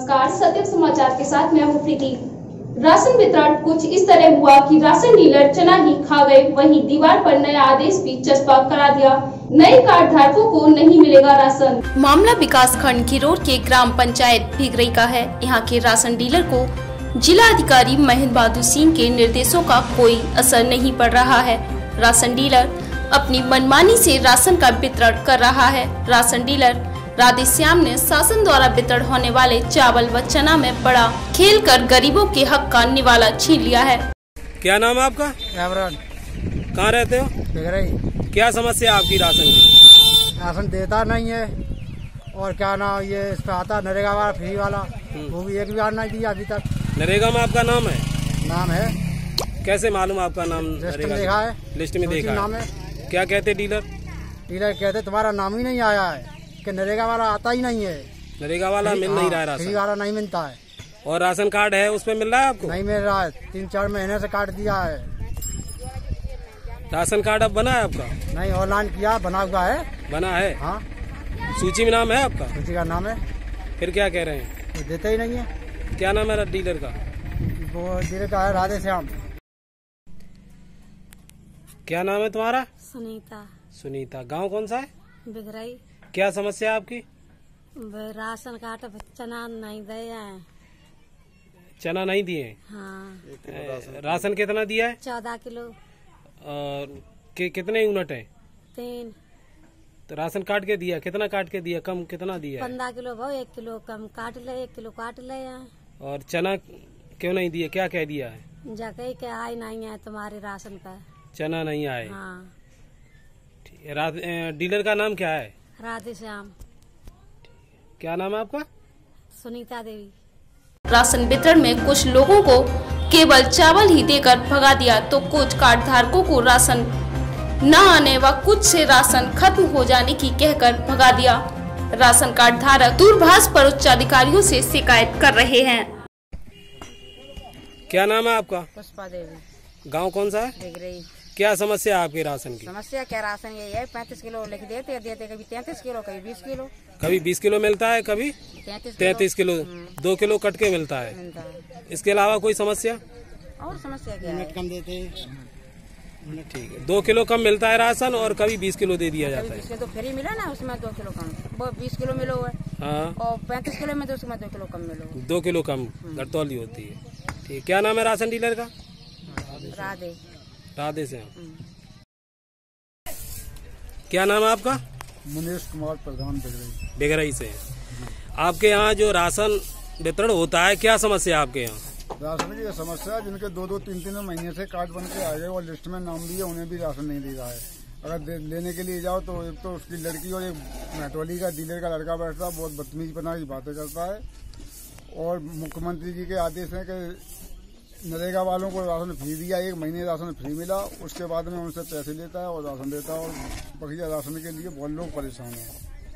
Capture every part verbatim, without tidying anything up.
नमस्कार, सत्य समाचार के साथ मैं हूं प्रीति। राशन वितरण कुछ इस तरह हुआ कि राशन डीलर चना ही खा गए, वहीं दीवार पर नया आदेश भी चस्पा करा दिया, नए कार्ड धारकों को नहीं मिलेगा राशन। मामला विकास खंड खिरोर के ग्राम पंचायत भिगरई का है। यहाँ के राशन डीलर को जिला अधिकारी महेंद्र बहादुर सिंह के निर्देशों का कोई असर नहीं पड़ रहा है। राशन डीलर अपनी मनमानी से राशन का वितरण कर रहा है। राशन डीलर राधेश्याम ने शासन द्वारा वितरण होने वाले चावल व चना में बड़ा खेल कर गरीबों के हक का निवाला छीन लिया है। क्या नाम है आपका? कहाँ रहते हो? भिगरई। क्या समस्या आपकी राशन की? राशन देता नहीं है और क्या ना ये इस पे आता नरेगा वाला फ्री वाला, वो भी एक बार नहीं दिया अभी तक। नरेगा में आपका नाम है? नाम है। कैसे मालूम आपका नाम? लिस्ट में देखा है। लिस्ट में देखा नाम है। क्या कहते डीलर? डीलर कहते तुम्हारा नाम ही नहीं आया है कि नरेगा वाला आता ही नहीं है। नरेगा वाला मिल नहीं रहा है राशन? फ्री वाला नहीं मिलता है। और राशन कार्ड है उस पे मिल रहा है आपको? नहीं मिल रहा है, तीन चार महीने से काट दिया है। राशन कार्ड अब बना है आपका? नहीं, ऑनलाइन किया, बना हुआ है। बना है? हाँ। सूची में नाम है आपका? सूची का नाम है। फिर क्या कह रहे हैं? तो देते ही नहीं है। क्या नाम है डीलर का? वो डीलर का है राधेश्याम। क्या नाम है तुम्हारा? सुनीता। सुनीता। गांव कौन सा है? भिगरई। क्या समस्या है आपकी? राशन कार्ड चना नहीं दिया है। चना नहीं दिए? हाँ। राशन कितना दिया है? चौदह किलो। और कि, कितने यूनिट है? तीन। तो राशन काट के दिया? कितना काट के दिया? कम कितना दिया? पंद्रह किलो भाव, एक किलो कम काट ले, एक किलो काट ले। और चना क्यों नहीं दिया? क्या कह दिया है? जगह के आई नहीं है तुम्हारे राशन का। चना नहीं आए? हाँ। डीलर का नाम क्या है? राधेश्याम। क्या नाम है आपका? सुनीता देवी। राशन वितरण में कुछ लोगों को केवल चावल ही देकर भगा दिया, तो कुछ कार्ड धारकों को राशन न आने व कुछ से राशन खत्म हो जाने की कहकर भगा दिया। राशन कार्ड धारक दूरभाष पर उच्च अधिकारियों से शिकायत कर रहे हैं। क्या नाम है आपका? पुष्पा देवी। गांव कौन सा है? भिगरई। क्या समस्या है आपके राशन की? समस्या क्या, राशन यही है, पैंतीस किलो लिख देते देते कभी तैंतीस किलो, कभी बीस किलो। कभी बीस किलो मिलता है, कभी तैंतीस किलो, दो किलो कट के मिलता है। मिलता है। इसके अलावा कोई समस्या? और समस्या क्या है? कम देते हैं। ठीक है, दो किलो कम मिलता है राशन और कभी बीस किलो दे दिया जाता है। तो फ्री मिला ना, उसमें दो किलो कम, वो बीस किलो मिलो है। हाँ। और पैंतीस किलो में तो उसमें दो किलो कम मिलो। दो किलो कम घटतौली होती है। ठीक, क्या नाम है राशन डीलर का? राधे। राधे से। क्या नाम है आपका? मनीष कुमार प्रधान, भिगरई। भिगरई से। आपके यहाँ जो राशन वितरण होता है, क्या समस्या है आपके यहाँ? राशन की समस्या है, जिनके दो दो तीन तीन महीने से कार्ड बन के आ गए और लिस्ट में नाम दिए, उन्हें भी राशन नहीं दे रहा है। अगर लेने के लिए जाओ तो एक तो उसकी लड़की और एक मेटोली का डीलर का लड़का बैठता है, बहुत बदतमीज बना की बातें करता है। और मुख्यमंत्री जी के आदेश है कि नरेगा वालों को राशन फ्री दिया, एक महीने राशन फ्री मिला, उसके बाद में उनसे पैसे लेता है और राशन देता है, और बकिया राशन के लिए बहुत लोग परेशान हैं।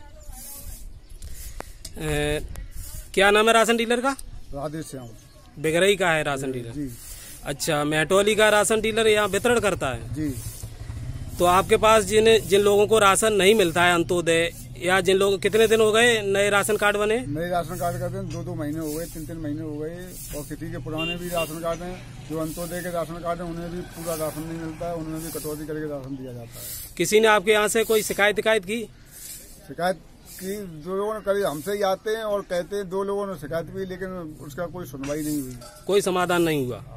क्या नाम है राशन डीलर का? राधेश्याम। भिगरई का है राशन डीलर जी। अच्छा, मेटोली का राशन डीलर यहाँ वितरण करता है जी। तो आपके पास जिन जिन लोगों को राशन नहीं मिलता है, अंत्योदय या जिन लोग, कितने दिन हो गए नए राशन कार्ड बने? नए राशन कार्ड करते हैं दो दो महीने हो गए, तीन तीन महीने हो गए, और किसी के पुराने भी राशन कार्ड हैं, जो अंत्योदय के राशन कार्ड हैं उन्हें भी पूरा राशन नहीं मिलता है, उन्हें भी कटौती करके राशन दिया जाता है। किसी ने आपके यहाँ से कोई शिकायत शिकायत की? शिकायत की दो लोगों ने करी, हमसे ही आते हैं और कहते हैं, दो लोगों ने शिकायत की, लेकिन उसका कोई सुनवाई नहीं हुई, कोई समाधान नहीं हुआ।